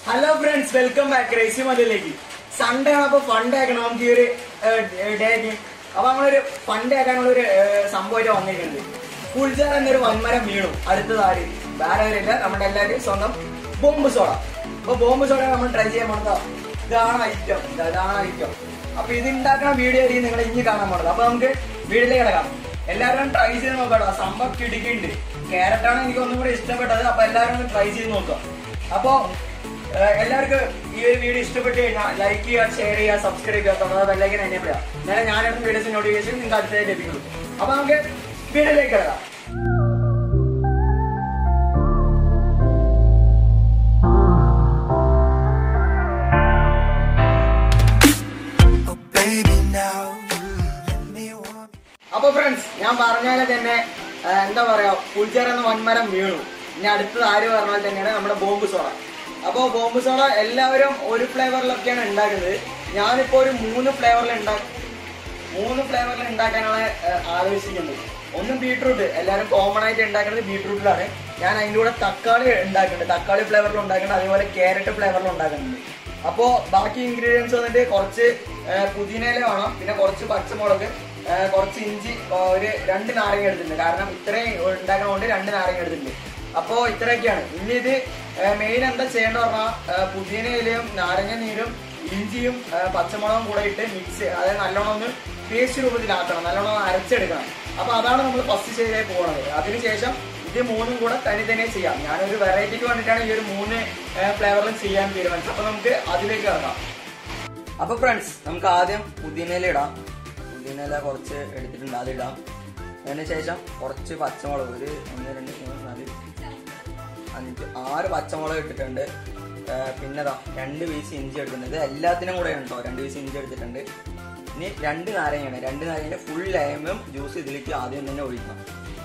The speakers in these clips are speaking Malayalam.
ഹലോ ഫ്രണ്ട്സ്, വെൽക്കം ബാക്ക് റേസി മതിലേക്ക്. സൺഡേ ആണ്, അപ്പൊ ഫണ്ട് ആക്കണം നമുക്ക് ഈ ഒരു ഡേക്ക്. അപ്പൊ നമ്മളൊരു ഫണ്ട് ആക്കാനുള്ള ഒരു സംഭവമായിട്ട് വന്നിട്ടുണ്ട്. ഫുൾജാർ എന്നൊരു വൻമരം വീണു. അടുത്തതാര് വേറെ ആരില്ല, നമ്മുടെ എല്ലാവരും സ്വന്തം ബോംബ് സോഡ. അപ്പൊ ബോംബ് സോഡ നമ്മൾ ട്രൈ ചെയ്യാൻ പോണതാ. ഇതാണ് ഐറ്റം. അപ്പൊ ഇത് ഉണ്ടാക്കുന്ന വീഡിയോ ആയിരിക്കും നിങ്ങൾ ഇനി കാണാൻ പോണത്. അപ്പൊ നമുക്ക് വീഡിയോയിലേക്ക് കിടക്കാം. എല്ലാവരും ട്രൈ ചെയ്ത് നോക്കാം. സംഭവം കിടക്കുന്നുണ്ട്. ക്യാരറ്റാണ് എനിക്ക് ഒന്നും കൂടെ ഇഷ്ടപ്പെട്ടത്. അപ്പൊ എല്ലാവരും ഒന്ന് ട്രൈ ചെയ്ത് നോക്കാം. അപ്പൊ എല്ലാവർക്കും ഈ ഒരു വീഡിയോ ഇഷ്ടപ്പെട്ട് കഴിഞ്ഞാൽ ലൈക്ക് ചെയ്യുക, ഷെയർ ചെയ്യുക, സബ്സ്ക്രൈബ് ചെയ്യുക, ബെല്ലൈക്കൻ എനേബിൾ ചെയ്യുക. നേരെ ഞാനെടുത്ത വീഡിയോസ് നോട്ടിഫിക്കേഷൻ നിങ്ങൾക്ക് അടുത്തതായി ലഭിക്കുള്ളൂ. അപ്പൊ നമുക്ക് വീഡിയോയിലേക്ക് കിടക്കാം. അപ്പൊ ഫ്രണ്ട്സ്, ഞാൻ പറഞ്ഞാൽ തന്നെ എന്താ പറയാ, ഫുൾജാർ എന്ന വൻമരം വീണു. ഇനി അടുത്തത് ആര് പറഞ്ഞാൽ തന്നെയാണ് നമ്മുടെ ബോംബ് സോഡ. അപ്പൊ ബോംബ് സോഡ എല്ലാവരും ഒരു ഫ്ലേവറിലൊക്കെയാണ് ഉണ്ടാക്കുന്നത്. ഞാനിപ്പോ ഒരു മൂന്ന് ഫ്ലേവറിൽ ഉണ്ടാക്കാനാണ് ആലോചിക്കുന്നത്. ഒന്ന് ബീട്രൂട്ട്, എല്ലാവരും കോമൺ ആയിട്ട് ഉണ്ടാക്കുന്നത് ബീട്രൂട്ടിലാണ്. ഞാൻ അതിൻ്റെ കൂടെ തക്കാളി ഉണ്ടാക്കുന്നുണ്ട്, തക്കാളി ഫ്ലേവറിൽ ഉണ്ടാക്കുന്നുണ്ട്, അതേപോലെ ക്യാരറ്റ് ഫ്ലേവറിൽ ഉണ്ടാക്കുന്നുണ്ട്. അപ്പോൾ ബാക്കി ഇൻഗ്രീഡിയൻസ് വന്നിട്ട് കുറച്ച് പുതിനയില വേണം, പിന്നെ കുറച്ച് പച്ചമുളക്, കുറച്ച് ഇഞ്ചി, ഒരു 2 നാരങ്ങ എടുത്തിട്ടുണ്ട്. കാരണം ഇത്രയും ഉണ്ടാക്കുന്നതുകൊണ്ട് 2 നാരങ്ങ എടുത്തിട്ടുണ്ട്. അപ്പോൾ ഇത്രയൊക്കെയാണ്. ഇനി ഇത് മെയിൻ എന്താ ചെയ്യേണ്ടത് പറഞ്ഞാൽ, പുതിനയിലയും നാരങ്ങ നീരും ഇഞ്ചിയും പച്ചമുളകും കൂടെ ഇട്ട് മിക്സ്, അതായത് നല്ലോണം ഒന്ന് പേസ്റ്റ് രൂപത്തിലാക്കണം, നല്ലോണം അരച്ചെടുക്കണം. അപ്പൊ അതാണ് നമ്മൾ ഫസ്റ്റ് സ്റ്റേജിലേക്ക് പോകുന്നത്. അതിനുശേഷം ഇത് മൂന്നും കൂടെ തന്നെ ചെയ്യാം. ഞാനൊരു വെറൈറ്റിക്ക് വേണ്ടിയിട്ടാണ് ഈ ഒരു 3 ഫ്ലേവറിലും ചെയ്യാൻ തീരുമാനിച്ചത്. അപ്പൊ നമുക്ക് അതിലേക്ക് ഇറങ്ങാം. അപ്പൊ ഫ്രണ്ട്സ്, നമുക്ക് ആദ്യം പുതിനയില ഇടാം. പുതിനയില കുറച്ച് എടുത്തിട്ടുണ്ട്, അതിടാം. അതിനുശേഷം കുറച്ച് പച്ചമുളക്, ഒരു 1 2 3 4 5 6 പച്ചമുളക് ഇട്ടിട്ടുണ്ട്. പിന്നെ 2 പീസ് ഇഞ്ചി എടുത്തിട്ടുണ്ട്. ഇത് എല്ലാത്തിനും കൂടെ ഉണ്ടോ, 2 പീസ് ഇഞ്ചി എടുത്തിട്ടുണ്ട്. ഇനി 2 നാരങ്ങയാണ്. 2 നാരങ്ങയുടെ ഫുൾ ലൈമും ജ്യൂസ് ഇതിലേക്ക് ആദ്യം തന്നെ ഒഴിക്കണം.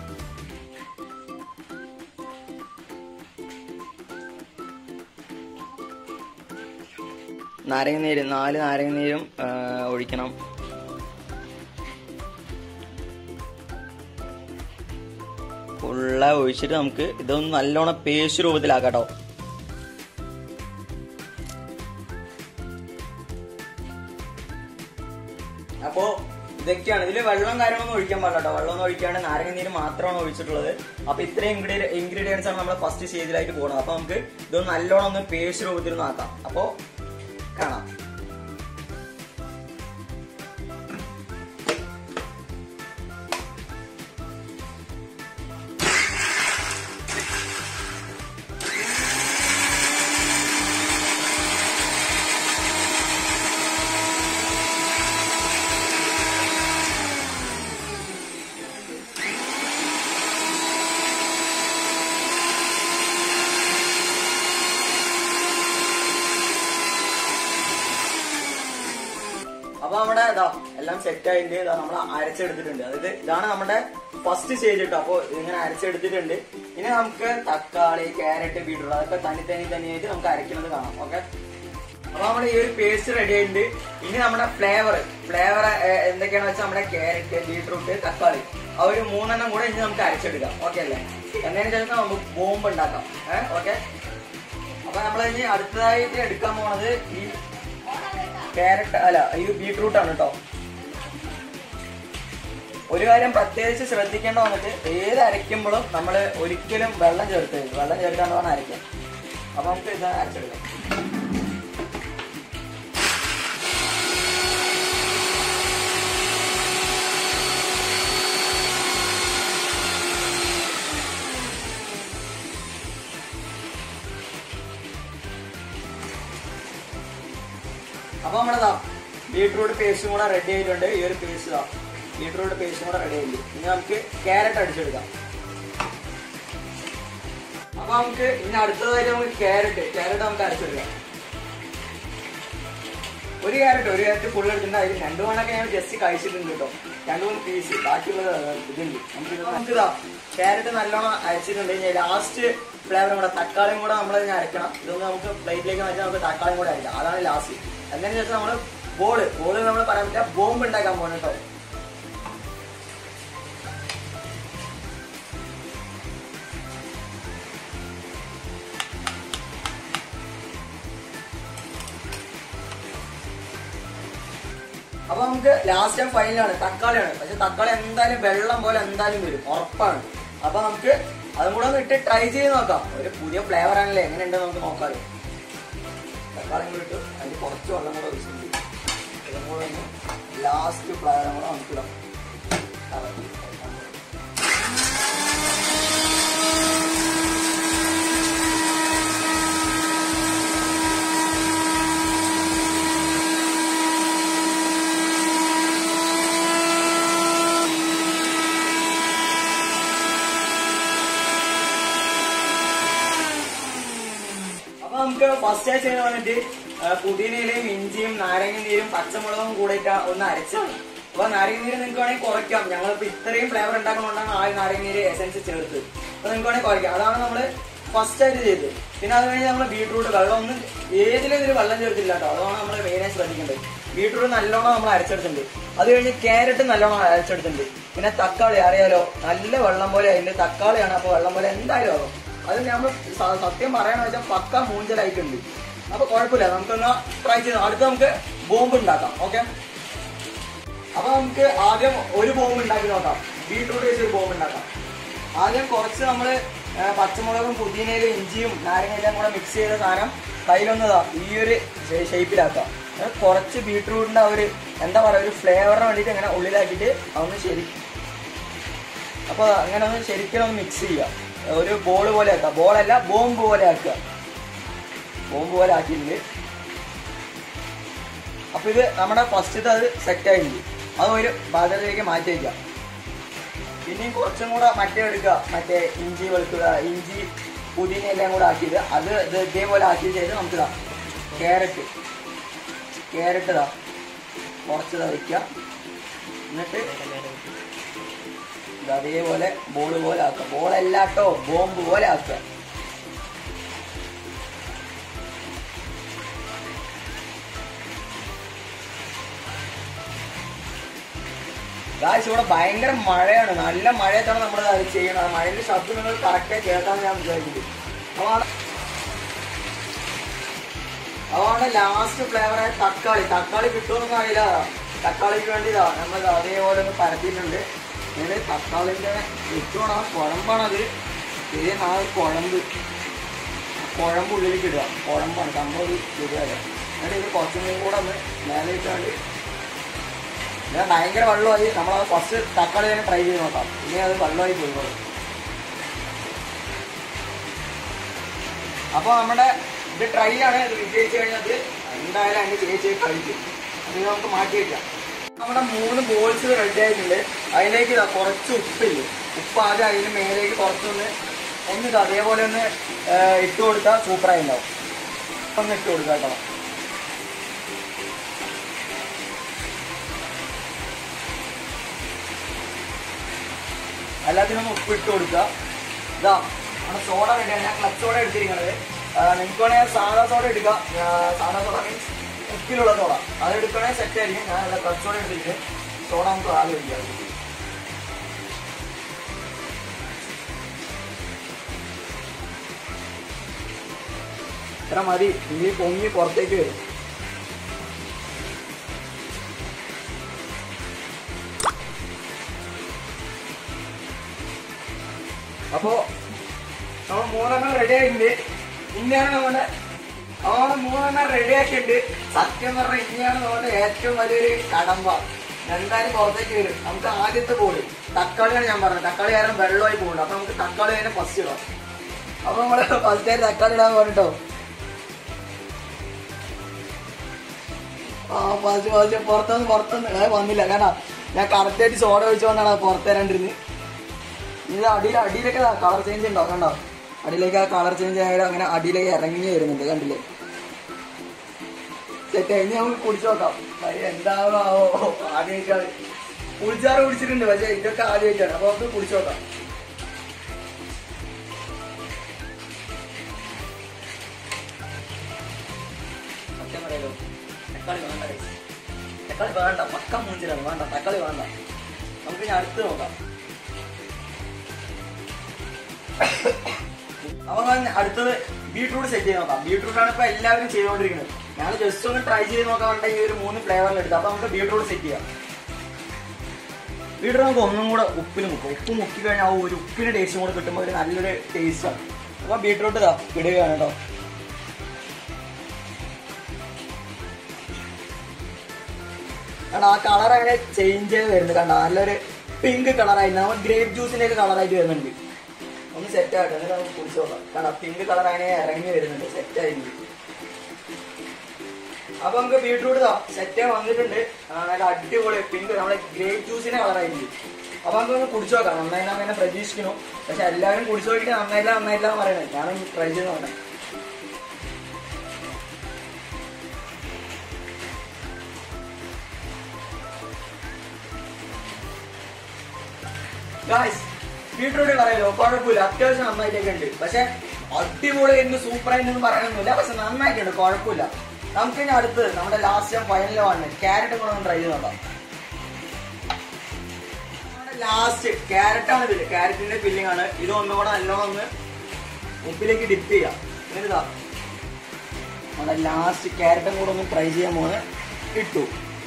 നാരങ്ങ നീര് 4 നാരങ്ങ നീരും ഒഴിക്കണം. ഫുള്ള ഒഴിച്ചിട്ട് നമുക്ക് ഇതൊന്ന് നല്ലോണം പേസ്റ്റ് രൂപത്തിലാക്കാട്ടോ. അപ്പോ ഇതൊക്കെയാണ്. ഇതില് വെള്ളം കാര്യങ്ങളൊന്നും ഒഴിക്കാൻ പാടില്ല കേട്ടോ. വെള്ളം ഒന്നും ഒഴിക്കാണ്ട് നാരങ്ങ നീര് മാത്രമാണ് ഒഴിച്ചിട്ടുള്ളത്. അപ്പൊ ഇത്രയും ഇൻഗ്രീഡിയൻസ് ആണ് നമ്മൾ ഫസ്റ്റ് സ്റ്റേജിലായിട്ട് പോകുന്നത്. അപ്പൊ നമുക്ക് ഇതൊന്ന് നല്ലോണം ഒന്ന് പേസ്റ്റ് രൂപത്തിൽ ആക്കാം. അപ്പോ കാണാം. അപ്പൊ നമ്മുടെ എല്ലാം സെറ്റ് ആയിട്ട് നമ്മൾ അരച്ചെടുത്തിട്ടുണ്ട്. അതായത് ഇതാണ് നമ്മുടെ ഫസ്റ്റ് സ്റ്റേജ് കേട്ടോ. അപ്പൊ ഇങ്ങനെ അരച്ചെടുത്തിട്ടുണ്ട്. ഇനി നമുക്ക് തക്കാളി, ക്യാരറ്റ്, ബീട്രൂട്ട് അതൊക്കെ തനിയായിട്ട് നമുക്ക് അരയ്ക്കുന്നത് കാണാം. ഓക്കെ, അപ്പൊ നമ്മുടെ ഈ ഒരു പേസ്റ്റ് റെഡി ആയിട്ടുണ്ട്. ഇനി നമ്മുടെ ഫ്ലേവർ എന്തൊക്കെയാണെന്ന് വെച്ചാൽ നമ്മുടെ ക്യാരറ്റ്, ബീട്രൂട്ട്, തക്കാളി, ആ ഒരു 3 കൂടെ ഇനി നമുക്ക് അരച്ചെടുക്കാം. ഓക്കെ അല്ലേ? എന്നതിന് ശേഷം നമുക്ക് ബോംബ് ഉണ്ടാക്കാം. ഓക്കെ, അപ്പൊ നമ്മൾ ഇനി അടുത്തതായിട്ട് എടുക്കാൻ പോണത് ഈ ക്യാരറ്റ് അല്ല, ഈ ബീട്രൂട്ട് ആണ് കേട്ടോ. ഒരു കാര്യം പ്രത്യേകിച്ച് ശ്രദ്ധിക്കേണ്ട വന്നിട്ട്, ഏത് അരയ്ക്കുമ്പോഴും നമ്മൾ ഒരിക്കലും വെള്ളം ചേർക്കരുത്. വെള്ളം ചേർക്കാണ്ട് വേണം അരയ്ക്കാൻ. അപ്പൊ നമുക്ക് ഇത് അരച്ചെടുക്കാം. അപ്പൊ നമ്മുടെ ബീട്രൂട്ട് പേസ്റ്റും കൂടെ റെഡി ആയിട്ടുണ്ട്. ഈ ഒരു പേസ്റ്റ് ബീട്രൂട്ട് പേസ്റ്റും കൂടെ റെഡി ആയിട്ടുണ്ട്. ഇനി നമുക്ക് ക്യാരറ്റ് അടിച്ചെടുക്കാം. അപ്പൊ നമുക്ക് ഇനി അടുത്തതായിട്ട് നമുക്ക് ക്യാരറ്റ് നമുക്ക് അരച്ചെടുക്കാം. ഒരു ക്യാരറ്റ് ഫുൾ എടുത്തിട്ടുണ്ട്. അതിൽ 2 മണൊക്കെ ഞാൻ ജസ്റ്റ് കഴിച്ചിട്ടുണ്ട് കേട്ടോ. 2-3 പീസ്, ബാക്കിയുള്ളത് ഇതുണ്ട്. നമുക്ക് ക്യാരറ്റ് നല്ലോണം അരച്ചിട്ടുണ്ട്. ഇനി ലാസ്റ്റ് ഫ്ലേവറും കൂടെ തക്കാളിയും കൂടെ നമ്മൾ അരക്കണം. ഇതൊന്ന് നമുക്ക് പ്ലേറ്റിലേക്ക് മാറ്റി നമുക്ക് തക്കാളിയും കൂടെ അരക്കാം. അതാണ് ലാസ്റ്റ്. അതിന് ശേഷം നമ്മൾ ബോള് നമ്മൾ പറയാൻ പറ്റില്ല, ബോംബ് ഉണ്ടാക്കാൻ പോകണം കേട്ടോ. അപ്പൊ നമുക്ക് ലാസ്റ്റ് ആൻഡ് ഫൈനലാണ് തക്കാളിയാണ്. പക്ഷെ തക്കാളി എന്തായാലും വെള്ളം പോലെ എന്തായാലും വരും, ഉറപ്പാണ്. അപ്പൊ നമുക്ക് അതും കൂടെ ഒന്ന് ഇട്ട് ട്രൈ ചെയ്ത് നോക്കാം. ഒരു പുതിയ ഫ്ലേവർ ആണല്ലേ, എങ്ങനെയുണ്ടെന്ന് നമുക്ക് നോക്കാം. തക്കാളി കൂടെ ഇട്ട് അതിന് കുറച്ച് വെള്ളം കൂടെ ഒഴിച്ചിട്ടുണ്ട്. ഇതും കൂടെ ഒന്ന് ലാസ്റ്റ് ഫ്ലേവറും കൂടെ നമുക്ക് ഇടാം. നമുക്ക് ഫസ്റ്റ് ആയി ചെയ്ത് വന്നിട്ട് പുതിനയിലയും ഇഞ്ചിയും നാരങ്ങ നീരും പച്ചമുളകും കൂടിയിട്ട് ഒന്ന് അരച്ചാണ്. അപ്പൊ നാരങ്ങ നീര് നിങ്ങൾക്ക് വേണമെങ്കിൽ കുറയ്ക്കാം. ഞങ്ങളിപ്പോ ഇത്രയും ഫ്ലേവർ ഉണ്ടാക്കുന്നതുകൊണ്ടാണ് ആ നാരങ്ങ നീര് എസൻസ് ചേർത്ത്. അപ്പൊ നിങ്ങൾക്ക് വേണമെങ്കിൽ കുറയ്ക്കാം. അതാണ് നമ്മള് ഫസ്റ്റ് ആയിട്ട് ചെയ്തത്. പിന്നെ അത് കഴിഞ്ഞ് നമ്മൾ ബീട്രൂട്ട് വെള്ളം ഒന്നും ഏതിലും ഇതിൽ വെള്ളം ചേർത്തില്ല കേട്ടോ. അതാണ് നമ്മൾ മെയിനായി ശ്രദ്ധിക്കേണ്ടത്. ബീട്രൂട്ട് നല്ലോണം നമ്മൾ അരച്ചെടുത്തിട്ടുണ്ട്. അത് കഴിഞ്ഞ് ക്യാരറ്റ് നല്ലോണം അരച്ചെടുത്തിട്ടുണ്ട്. പിന്നെ തക്കാളി അറിയാലോ, നല്ല വെള്ളം പോലെ അതിന്റെ തക്കാളിയാണ്. അപ്പൊ വെള്ളം പോലെ എന്തായാലും ആകും. അത് നമ്മൾ സത്യം പറയണ വെച്ചാൽ പക്ക മൂഞ്ചലായിട്ടുണ്ട്. അപ്പൊ കുഴപ്പമില്ല, നമുക്കൊന്ന് ട്രൈ ചെയ്ത് അടുത്ത് നമുക്ക് ബോംബ് ഉണ്ടാക്കാം. ഓക്കെ, അപ്പൊ നമുക്ക് ആദ്യം ഒരു ബോംബ് ഉണ്ടാക്കി നോക്കാം. ബീട്രൂട്ട് വെച്ച് ഒരു ബോംബ് ഉണ്ടാക്കാം. ആദ്യം കുറച്ച് നമ്മള് പച്ചമുളകും പുതിനയിലും ഇഞ്ചിയും നാരങ്ങയിലും കൂടെ മിക്സ് ചെയ്ത സാധനം കയ്യിലൊന്നതാ ഈ ഒരു ഷേപ്പിലാക്കാം. കുറച്ച് ബീട്രൂട്ടിന്റെ ഒരു എന്താ പറയുക, ഒരു ഫ്ലേവറിന് വേണ്ടിയിട്ട് ഇങ്ങനെ ഉള്ളിലാക്കിയിട്ട് അതൊന്ന് അപ്പൊ അങ്ങനെ ഒന്ന് ശരിക്കും ഒന്ന് മിക്സ് ചെയ്യാം. ഒരു ബോൾ പോലെ ആക്കുക, ബോളല്ല ബോംബ് പോലെ ആക്കുക. ബോംബ് പോലെ ആക്കിയിട്ടുണ്ട്. അപ്പൊ ഇത് നമ്മുടെ ഫസ്റ്റത്തെ അത് സെറ്റ് ആയിട്ടുണ്ട്. അത് ഒരു പാത്രത്തിലേക്ക് മാറ്റി വയ്ക്കാം. പിന്നെയും കുറച്ചും കൂടെ മറ്റേ എടുക്കുക, മറ്റേ ഇഞ്ചി ഇഞ്ചി പുതിന എല്ലാം കൂടെ ആക്കിയത് അത് ഇതേപോലെ ആക്കി ചെയ്ത് നമുക്ക് ഇതാ ക്യാരറ്റ് ഇതാ കുറച്ച് വയ്ക്കുക. എന്നിട്ട് അതേപോലെ ബോൾ പോലെ ആക്കുക. ബോളല്ലാട്ടോ, ബോംബ് പോലെ ആക്കുക. ഗായ്സ് ഇവിടെ ഭയങ്കര മഴയാണ്, നല്ല മഴയത്താണ് നമ്മൾ അത് ചെയ്യണത്. മഴയുടെ ശബ്ദം നിങ്ങൾ കറക്റ്റായി കേൾക്കാമെന്ന് ഞാൻ വിചാരിക്കുന്നത്. അതാണ് ലാസ്റ്റ് ഫ്ലേവറായ തക്കാളി കിട്ടുമെന്നൊന്നും അറിയില്ല. തക്കാളിക്ക് വേണ്ടിയതാ നമ്മൾ അതേപോലെ ഒന്ന് പരത്തിയിട്ടുണ്ട്. ഇതിന് തക്കാളിന്റെ ഏറ്റവും കുഴമ്പാണത്. ശരി, ആ കുഴമ്പ് ഉള്ളിലേക്ക് ഇടുക. കുഴമ്പാണ് സംഭവം ശരിയല്ല. എന്നിട്ട് ഇത് കുറച്ചും കൂടെ ഒന്ന് മേലെ ഇട്ടാണ്ട് ഞാൻ ഭയങ്കര വെള്ളമായി. നമ്മളത് ഫസ്റ്റ് തക്കാളി തന്നെ ട്രൈ ചെയ്ത് നോക്കാം. ഇനി അത് വെള്ളമായി പോയിക്കോളും. അപ്പോൾ നമ്മുടെ ഇത് ട്രൈ ആണ്. ഇത് വിജയിച്ചു കഴിഞ്ഞാൽ എന്തായാലും അതിന് ചേച്ചി കഴിക്കും. അത് നമുക്ക് മാറ്റി വയ്ക്കാം. നമ്മുടെ 3 ബോൾസ് റെഡി ആയിട്ടുണ്ട്. അതിലേക്ക് കുറച്ച് ഉപ്പില്ലേ, ഉപ്പ് ആദ്യം അതിന് മേലേക്ക് കുറച്ചൊന്ന് അതേപോലെ ഒന്ന് ഇട്ട് കൊടുത്താൽ സൂപ്പറായി ഉണ്ടാവും. ഒന്ന് ഇട്ട് കൊടുക്കുക കേട്ടോ. എല്ലാത്തിനും ഒന്ന് ഉപ്പ് ഇട്ട് കൊടുക്കുക. ഇതാ നമ്മുടെ സോഡ റെഡിയാണ്. ഞാൻ ക്ലച്ച് സോഡ എടുത്തിരിക്കുന്നത്. നിങ്ങൾക്ക് വേണമെങ്കിൽ സാധാ സോഡ എടുക്കുക. സാധാ സോഡ മീൻസ് ഉപ്പിലുള്ള സോഡ അത് എടുക്കണമെങ്കിൽ സെറ്റ് ആയിരിക്കും. ഞാൻ നല്ല ക്ലച്ച് സോഡ എടുത്തിട്ട് സോഡ നമുക്ക് ആദ്യം ഒഴിക്കാം. ഇത്ര മതി. ഇനി പൊങ്ങി പുറത്തേക്ക് വരും. അപ്പോ നമ്മൾ 3 റെഡി ആയിട്ടുണ്ട്. ഇനിയാണ് നമ്മുടെ 3 റെഡി ആക്കിയിട്ടുണ്ട്. സത്യം പറഞ്ഞാൽ ഇനിയാണ് നമ്മുടെ ഏറ്റവും വലിയൊരു കടമ്പ. എന്തായാലും പുറത്തേക്ക് വരും. നമുക്ക് ആദ്യത്തെ ബോള് തക്കാളിയാണ് ഞാൻ പറഞ്ഞത്. തക്കാളി കാരണം വെള്ളമായി പോകുന്നുണ്ട്. അപ്പൊ നമുക്ക് തക്കാളി തന്നെ ഫസ്റ്റ് ഇടാം. അപ്പൊ നമ്മള് ഫസ്റ്റ് ആയിട്ട് തക്കാളി ഇടാൻ പറഞ്ഞിട്ടോ. പുറത്തൊന്നും വന്നില്ല. കാരണം ഞാൻ കറക്റ്റായിട്ട് സോഡ ഒഴിച്ചുകൊണ്ടാണ് പുറത്ത് തരാണ്ടിരുന്നത്. ഇത് അടിയിലൊക്കെ കളർ ചേഞ്ച് ഉണ്ടോ? കണ്ടോ, അടിയിലേക്ക് ആ കളർ ചേഞ്ച് ആയാലും അങ്ങനെ അടിയിലേക്ക് ഇറങ്ങി വരുന്നുണ്ട്. കണ്ടില്ലേ? സെറ്റ്. ഇനി നമുക്ക് കുടിച്ചു നോക്കാം. എന്താവോ ആദ്യമായിട്ടാണ്. കുടിച്ചാറ് കുടിച്ചിട്ടുണ്ട്, പക്ഷെ ഇതൊക്കെ ആദ്യമായിട്ടാണ്. അപ്പൊ നമുക്ക് കുടിച്ചു നോക്കാം. സത്യം പറയാലോ, തക്കാളി വേണ്ട, പക്ക മൂഞ്ചിലാണ്. വേണ്ട, തക്കാളി വേണ്ട. നമുക്ക് ഇനി അടുത്ത് നോക്കാം. അപ്പൊ അടുത്തത് ബീട്രൂട്ട് സെറ്റ് ചെയ്ത് നോക്കാം. ബീട്രൂട്ടാണ് ഇപ്പൊ എല്ലാവരും ചെയ്തുകൊണ്ടിരിക്കുന്നത്. ഞങ്ങൾ ജസ്റ്റ് ഒന്ന് ട്രൈ ചെയ്ത് നോക്കാൻ വേണ്ടി ഈ ഒരു 3 ഫ്ലേവറിൽ എടുത്തു. അപ്പൊ നമുക്ക് ബീട്രൂട്ട് സെറ്റ് ചെയ്യാം. ബീട്രൂട്ട് നമുക്ക് ഒന്നും കൂടെ ഉപ്പിൽ മുക്കും. ഉപ്പ് മുക്കി കഴിഞ്ഞാൽ ആ ഒരു ഉപ്പിന്റെ ടേസ്റ്റും കൂടെ കിട്ടുമ്പോൾ ഒരു നല്ലൊരു ടേസ്റ്റാണ്. അപ്പൊ ബീട്രൂട്ട് ഇടുകയാണ് കേട്ടോ. കാരണം ആ കളർ അങ്ങനെ ചേഞ്ച് ചെയ്ത് വരുന്നുണ്ട്. കണ്ടോ നല്ലൊരു പിങ്ക് കളറായി, നമ്മൾ ഗ്രേപ്പ് ജ്യൂസിന്റെ ഒക്കെ കളറായിട്ട് വരുന്നുണ്ട്. ഒന്ന് സെറ്റ് ആകട്ടെ, എന്നിട്ട് നമുക്ക് കുടിച്ചു നോക്കാം. കാരണം പിങ്ക് കളർ അങ്ങനെ ഇറങ്ങി വരുന്നുണ്ട്, സെറ്റ് ആയിരിക്കും. അപ്പൊ നമുക്ക് ബീട്രൂട്ട് സെറ്റ് വന്നിട്ടുണ്ട്. നല്ല അടിപൊളി പിങ്ക് നമ്മളെ ഗ്രേപ്പ് ജ്യൂസിന്റെ കളറായിരിക്കും. അപ്പൊ നമുക്കൊന്ന് കുടിച്ചു നോക്കാം. നന്നായിട്ട് അങ്ങനെ പ്രതീക്ഷിക്കുന്നു. പക്ഷെ എല്ലാവരും കുടിച്ചു നോക്കിയിട്ട് നന്നായില്ല എന്ന് പറയുന്നത്. ഞാനൊന്ന് ട്രൈ ചെയ്ത് നോക്കാം. ബീട്രൂട്ട് പറയല്ലോ കുഴപ്പമില്ല, അത്യാവശ്യം നന്നായിട്ടൊക്കെ ഉണ്ട്. പക്ഷെ അടിപൊളി എന്ന് സൂപ്പറായിട്ടൊന്നും പറയാനൊന്നുമില്ല. പക്ഷെ നന്നായിട്ടുണ്ട്, കുഴപ്പമില്ല. നമുക്ക് ഇനി അടുത്തത് നമ്മുടെ ലാസ്റ്റ് ഫൈനൽ വണ് ക്യാരറ്റ് കൂടെ ഒന്ന് ട്രൈ ചെയ്ത് നോക്കാം. നമ്മുടെ ലാസ്റ്റ് ക്യാരറ്റാണ് ഇതില്, ക്യാരറ്റിന്റെ ഫില്ലിംഗ് ആണ് ഇത്. ഒന്നുകൂടെ നല്ലോണം ഒന്ന് ഉപ്പിലേക്ക് ഡിപ്പ് ചെയ്യാം. എന്നിട്ടാ നമ്മുടെ ലാസ്റ്റ് ക്യാരറ്റും കൂടെ ഒന്ന് ട്രൈ ചെയ്യാൻ പോകുന്നത് ഇട്ടു.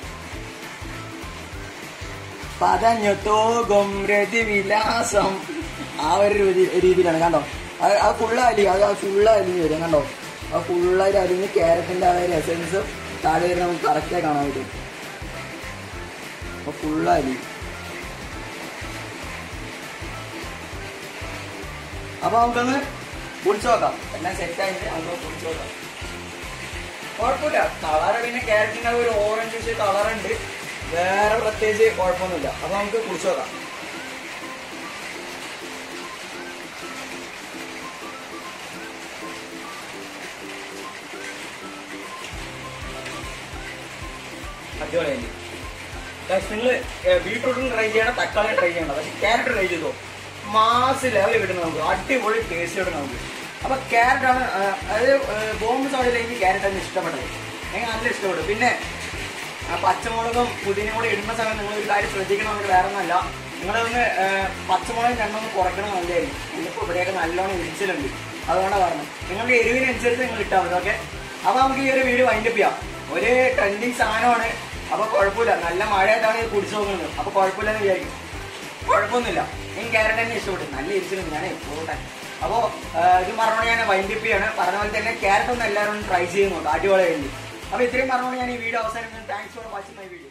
പതഞ്ഞത്തോകും രതിവിലാസം ആ ഒരു രീതിയിലാണ്. കണ്ടോ അത് ഫുള്ളായി, അത് ഫുള്ള് അരിഞ്ഞ് വരും. കണ്ടോ ആ ഫുള്ളായിട്ട് അരിഞ്ഞ് ക്യാരറ്റിന്റെ ആ ഒരു എസൻസ് താഴെ വരെ നമുക്ക് കറക്റ്റായി കാണാൻ പറ്റും. അപ്പൊ ഫുള്ളായി. അപ്പൊ നമുക്കൊന്ന് കുടിച്ചു നോക്കാം. എല്ലാം സെറ്റായിട്ട് നമുക്ക് കുടിച്ചു നോക്കാം. കുഴപ്പമില്ല, കളറ് പിന്നെ ക്യാരറ്റിന്റെ ഒരു ഓറഞ്ച് കളറുണ്ട്, വേറെ പ്രത്യേകിച്ച് കുഴപ്പമൊന്നുമില്ല. അപ്പൊ നമുക്ക് കുടിച്ചു നോക്കാം. അടിപൊളിയായി. നിങ്ങൾ ബീട്രൂട്ടിന് ട്രൈ ചെയ്യണം, തക്കാളി ട്രൈ ചെയ്യണം. പക്ഷെ ക്യാരറ്റ് ട്രൈ ചെയ്തോ, മാസ് ലെവലിൽ കിട്ടും നമുക്ക്, അടിപൊളി ടേസ്റ്റ് കിട്ടും നമുക്ക്. അപ്പൊ ക്യാരറ്റാണ്, അതായത് ബോംബ് സോഡയിൽ എനിക്ക് ക്യാരറ്റാണ് ഇഷ്ടപ്പെട്ടത്. എനിക്ക് നല്ല ഇഷ്ടപ്പെട്ടു. പിന്നെ പച്ചമുളകും പുതിനയും കൂടെ ഇടുന്ന സമയത്ത് നിങ്ങൾ ഒരു കാര്യം ശ്രദ്ധിക്കണമെങ്കിൽ വേറെ ഒന്നല്ല, നിങ്ങളൊന്ന് പച്ചമുളകും രണ്ടൊന്ന് കുറയ്ക്കണം നല്ലതായിരിക്കും. ഇതിപ്പോൾ ഇവിടെയൊക്കെ നല്ലോണം ഇടിച്ചിലുണ്ട്, അതുകൊണ്ടാണ് പറഞ്ഞത്. നിങ്ങളുടെ എരിവിനനുസരിച്ച് നിങ്ങൾ ഇട്ടാൽ മതി. ഓക്കെ, അപ്പൊ നമുക്ക് ഈ ഒരു വീഡിയോ വൈൻഡപ്പ് ചെയ്യാം. ഒരു ട്രെൻഡിങ് സാധനമാണ്. അപ്പൊ കുഴപ്പമില്ല, നല്ല മഴയായിട്ടാണ് ഇത് കുടിച്ചു നോക്കുന്നത്. അപ്പൊ കുഴപ്പമില്ലെന്ന് വിചാരിക്കും. കുഴപ്പമൊന്നുമില്ല, എനിക്ക് ക്യാരറ്റ് തന്നെ ഇഷ്ടപ്പെട്ടു, നല്ല ഇരിച്ചിട്ടുണ്ട്. ഞാൻ പോട്ടെ. അപ്പോൾ ഇത് പറഞ്ഞുകൊണ്ട് ഞാൻ വൈൻഡപ്പ് ചെയ്യാണ്. പറഞ്ഞ പോലെ തന്നെ ക്യാരറ്റ് ഒന്ന് എല്ലാവരും ട്രൈ ചെയ്ത് നോക്കാം, അടിപൊളിയായിട്ട്. അപ്പൊ ഇത്രയും പറഞ്ഞുകൊണ്ട് ഞാൻ ഈ വീഡിയോ അവസാനിക്കുന്നു. Thanks for watching my video.